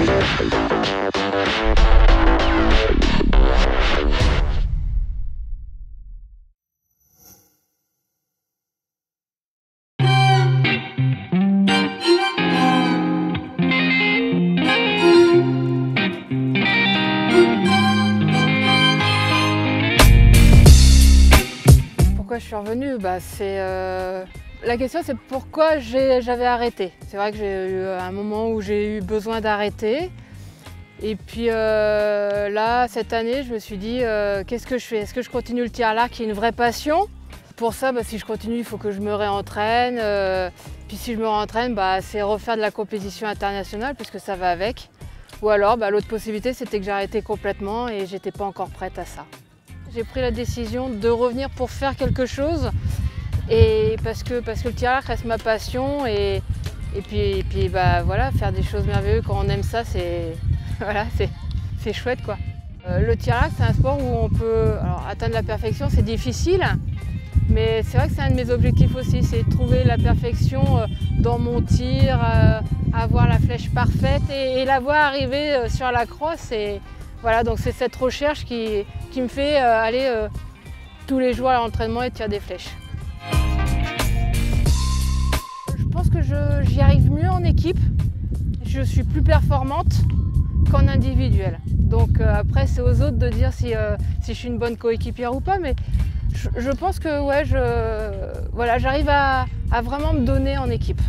Pourquoi je suis revenue? La question, c'est pourquoi j'avais arrêté. C'est vrai que j'ai eu un moment où j'ai eu besoin d'arrêter. Et puis là, cette année, je me suis dit, qu'est-ce que je fais? Est-ce que je continue le tir à l'arc qui est une vraie passion? Pour ça, si je continue, il faut que je me réentraîne. Puis si je me réentraîne, c'est refaire de la compétition internationale, puisque ça va avec. Ou alors, l'autre possibilité, c'était que j'arrêtais complètement et j'étais pas encore prête à ça. J'ai pris la décision de revenir pour faire quelque chose, et parce que le tir à l'arc reste ma passion, et puis voilà, faire des choses merveilleuses quand on aime ça, c'est voilà, c'est chouette quoi. Le tir à l'arc, c'est un sport où on peut atteindre la perfection, c'est difficile, mais c'est vrai que c'est un de mes objectifs aussi, c'est de trouver la perfection dans mon tir, avoir la flèche parfaite et la voir arriver sur la crosse. Voilà, donc c'est cette recherche qui me fait aller tous les jours à l'entraînement et tirer des flèches. Je pense que j'y arrive mieux en équipe. Je suis plus performante qu'en individuel. Donc après, c'est aux autres de dire si je suis une bonne coéquipière ou pas, mais je pense que ouais, voilà, j'arrive à vraiment me donner en équipe.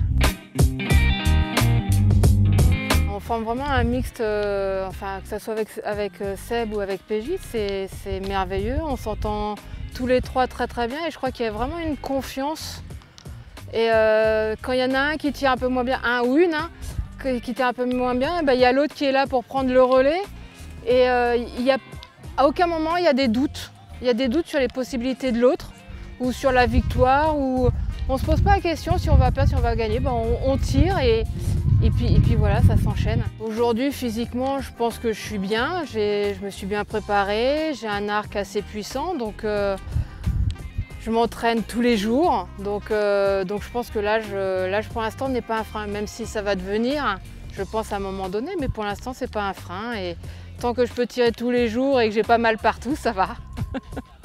On forme vraiment un mixte, que ce soit avec Seb ou avec PJ, c'est merveilleux. On s'entend tous les trois très très bien et je crois qu'il y a vraiment une confiance. Et quand il y en a un qui tire un peu moins bien, un ou une qui tire un peu moins bien, il y a l'autre qui est là pour prendre le relais. Et à aucun moment il y a des doutes. Il y a des doutes sur les possibilités de l'autre ou sur la victoire. Ou on ne se pose pas la question si on va perdre, si on va gagner. On tire et puis voilà, ça s'enchaîne. Aujourd'hui, physiquement, je pense que je suis bien. Je me suis bien préparée, j'ai un arc assez puissant, donc je m'entraîne tous les jours. Donc je pense que l'âge pour l'instant n'est pas un frein, même si ça va devenir, je pense à un moment donné, mais pour l'instant c'est pas un frein. Et tant que je peux tirer tous les jours et que j'ai pas mal partout, ça va.